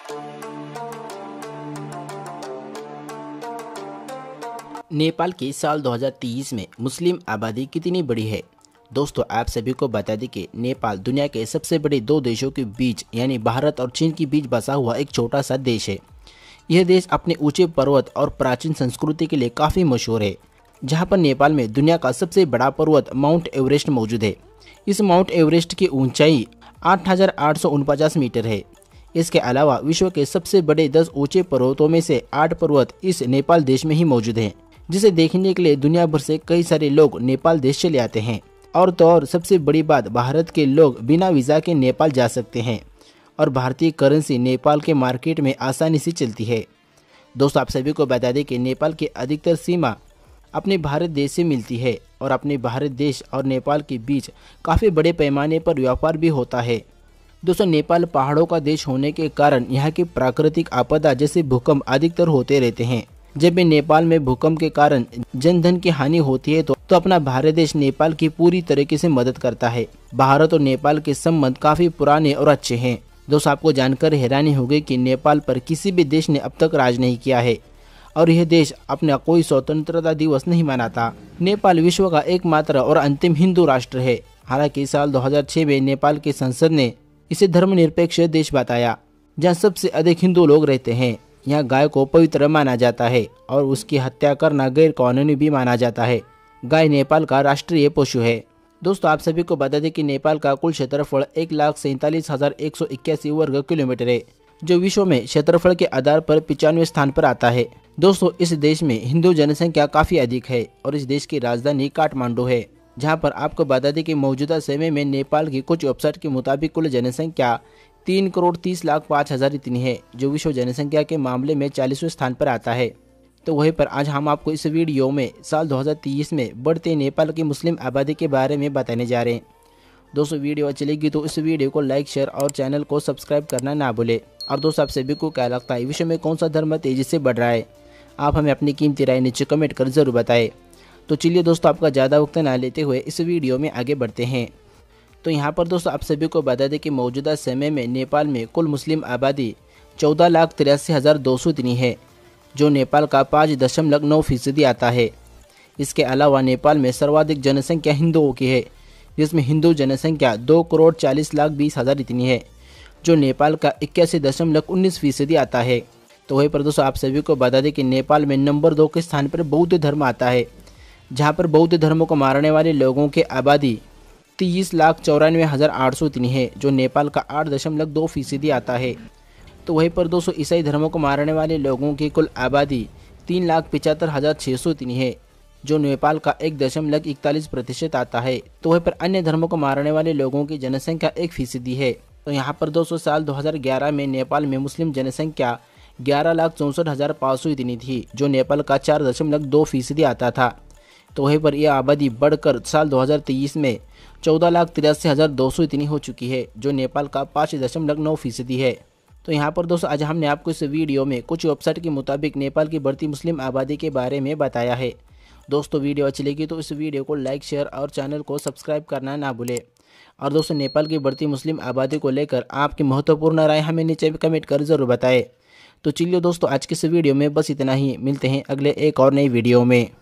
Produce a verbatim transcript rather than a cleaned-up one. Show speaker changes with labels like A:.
A: नेपाल की साल दो हज़ार तेईस में मुस्लिम आबादी कितनी बड़ी है? दोस्तों, आप सभी को बता दें कि नेपाल दुनिया के सबसे बड़े दो देशों के बीच यानी भारत और चीन के बीच बसा हुआ एक छोटा सा देश है। यह देश अपने ऊंचे पर्वत और प्राचीन संस्कृति के लिए काफ़ी मशहूर है, जहां पर नेपाल में दुनिया का सबसे बड़ा पर्वत माउंट एवरेस्ट मौजूद है। इस माउंट एवरेस्ट की ऊंचाई आठ हजार आठ सौ उनपचास मीटर है। इसके अलावा विश्व के सबसे बड़े दस ऊंचे पर्वतों में से आठ पर्वत इस नेपाल देश में ही मौजूद हैं, जिसे देखने के लिए दुनिया भर से कई सारे लोग नेपाल देश चले आते हैं। और तो और सबसे बड़ी बात, भारत के लोग बिना वीज़ा के नेपाल जा सकते हैं और भारतीय करेंसी नेपाल के मार्केट में आसानी से चलती है। दोस्तों, आप सभी को बता दें कि नेपाल की अधिकतर सीमा अपने भारत देश से मिलती है और अपने भारत देश और नेपाल के बीच काफ़ी बड़े पैमाने पर व्यापार भी होता है। दोस्तों, नेपाल पहाड़ों का देश होने के कारण यहाँ की प्राकृतिक आपदा जैसे भूकंप अधिकतर होते रहते हैं। जब भी नेपाल में भूकंप के कारण जनधन की हानि होती है तो, तो अपना भारत देश नेपाल की पूरी तरीके से मदद करता है। भारत और नेपाल के संबंध काफी पुराने और अच्छे हैं। दोस्तों, आपको जानकर हैरानी होगी कि नेपाल पर किसी भी देश ने अब तक राज नहीं किया है और यह देश अपना कोई स्वतंत्रता दिवस नहीं मनाता। नेपाल विश्व का एकमात्र और अंतिम हिंदू राष्ट्र है। हालांकि साल दो हज़ार छह में नेपाल की संसद ने इसे धर्मनिरपेक्ष देश बताया, जहाँ सबसे अधिक हिंदू लोग रहते हैं। यहाँ गाय को पवित्र माना जाता है और उसकी हत्या करना गैर कानूनी भी माना जाता है। गाय नेपाल का राष्ट्रीय पशु है। दोस्तों, आप सभी को बता दें कि नेपाल का कुल क्षेत्रफल एक लाख सैंतालीस हजार एक सौ इक्यासी वर्ग किलोमीटर है, जो विश्व में क्षेत्रफल के आधार पर पिचानवे स्थान पर आता है। दोस्तों, इस देश में हिंदू जनसंख्या काफी अधिक है और इस देश की राजधानी काठमांडू है, जहाँ पर आपको बता दें कि मौजूदा समय में नेपाल की कुछ वेबसाइट के मुताबिक कुल जनसंख्या तीन करोड़ तीस लाख पाँच हजार इतनी है, जो विश्व जनसंख्या के मामले में चालीसवें स्थान पर आता है। तो वहीं पर आज हम आपको इस वीडियो में साल दो हज़ार तेईस में बढ़ते नेपाल की मुस्लिम आबादी के बारे में बताने जा रहे हैं। दोस्तों, वीडियो अच्छी लगी तो इस वीडियो को लाइक, शेयर और चैनल को सब्सक्राइब करना ना भूले। और दोस्तों, आप सभी को क्या लगता है विश्व में कौन सा धर्म तेजी से बढ़ रहा है? आप हमें अपनी कीमती राय नीचे कमेंट कर जरूर बताएं। तो चलिए दोस्तों, आपका ज़्यादा वक्त ना लेते हुए इस वीडियो में आगे बढ़ते हैं। तो यहाँ पर दोस्तों, आप सभी को बता दें कि मौजूदा समय में नेपाल में कुल मुस्लिम आबादी चौदह लाख तिरासी हज़ार दो सौ इतनी है, जो नेपाल का पाँच दशमलव नौ फीसदी आता है। इसके अलावा नेपाल में सर्वाधिक जनसंख्या हिंदुओं की है, जिसमें हिंदू जनसंख्या दो करोड़ चालीस लाख बीस हज़ार इतनी है, जो नेपाल का इक्यासी दशमलव उन्नीस फीसदी आता है। तो वहीं पर दोस्तों, आप सभी को बता दें कि नेपाल में नंबर दो के स्थान पर बौद्ध धर्म आता है, जहाँ पर बौद्ध धर्म को मारने वाले लोगों की आबादी तीस लाख चौरानवे हज़ार आठ सौ इतनी है, जो नेपाल का आठ दशमलव दो फीसदी आता है। तो वहीं पर दोस्तों, ईसाई धर्मों को मारने वाले लोगों की कुल आबादी तीन लाख पिचहत्तर हज़ार छः सौ इतनी है, जो नेपाल का एक दशमलव इकतालीस प्रतिशत आता है। तो वहीं पर अन्य धर्मों को मारने वाले लोगों की जनसंख्या एक फीसदी है। तो यहाँ पर दोस्तों, साल दो हज़ार ग्यारह में नेपाल में मुस्लिम जनसंख्या ग्यारह लाख चौंसठ हज़ार पाँच सौ इतनी थी, जो नेपाल का चार दशमलव दो फीसदी आता था। तो वहीं पर यह आबादी बढ़कर साल दो हज़ार तेईस में चौदह लाख तिरासी हज़ार दो सौ इतनी हो चुकी है, जो नेपाल का पाँच दशमलव नौ फीसदी है। तो यहाँ पर दोस्तों, आज हमने आपको इस वीडियो में कुछ वेबसाइट के मुताबिक नेपाल की बढ़ती मुस्लिम आबादी के बारे में बताया है। दोस्तों, वीडियो अच्छी लगी तो इस वीडियो को लाइक, शेयर और चैनल को सब्सक्राइब करना ना भूलें। और दोस्तों, नेपाल की बढ़ती मुस्लिम आबादी को लेकर आपकी महत्वपूर्ण राय हमें नीचे कमेंट कर जरूर बताएं। तो चलिए दोस्तों, आज के इस वीडियो में बस इतना ही। मिलते हैं अगले एक और नई वीडियो में।